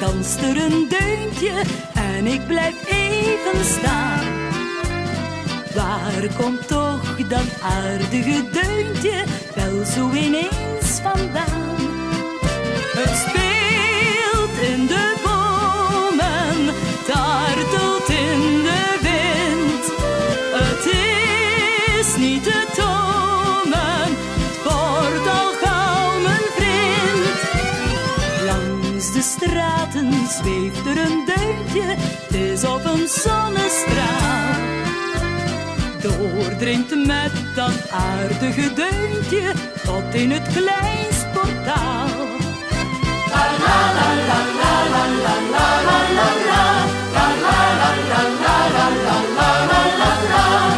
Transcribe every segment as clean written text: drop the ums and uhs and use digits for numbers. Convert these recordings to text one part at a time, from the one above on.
danst er een deuntje en ik blijf even staan. Waar komt toch dat aardige deuntje wel zo ineens vandaan? Het speelt in de bomen, dartelt in de wind. Het is niet te tonen, het wordt al gauw mijn vriend. Langs de straten zweeft er een deuntje, het is op een zonnestraal. Doordringt met dat aardige deuntje tot in het kleinst portaal. La la la la la la la la la la la la la la la la la la la.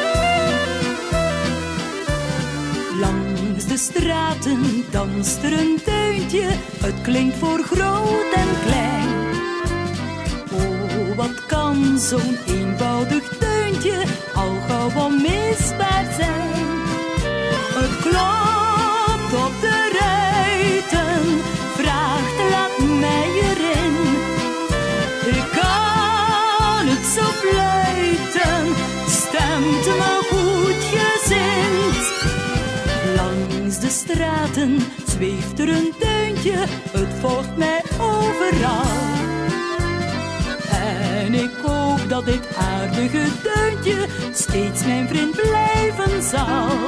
Langs de straten danst er een deuntje, het klinkt voor groot en klein. Oh, wat kan zo'n eenvoudig deuntje al gauw onmisbaar zijn? Het klopt op de ruiten, vraagt laat mij erin. Ik kan het zo fluiten, stemt me goed gezind. Langs de straten zweeft er een deuntje, het volgt mij overal. En ik hoop dat dit aardige deuntje steeds mijn vriend blijven zal.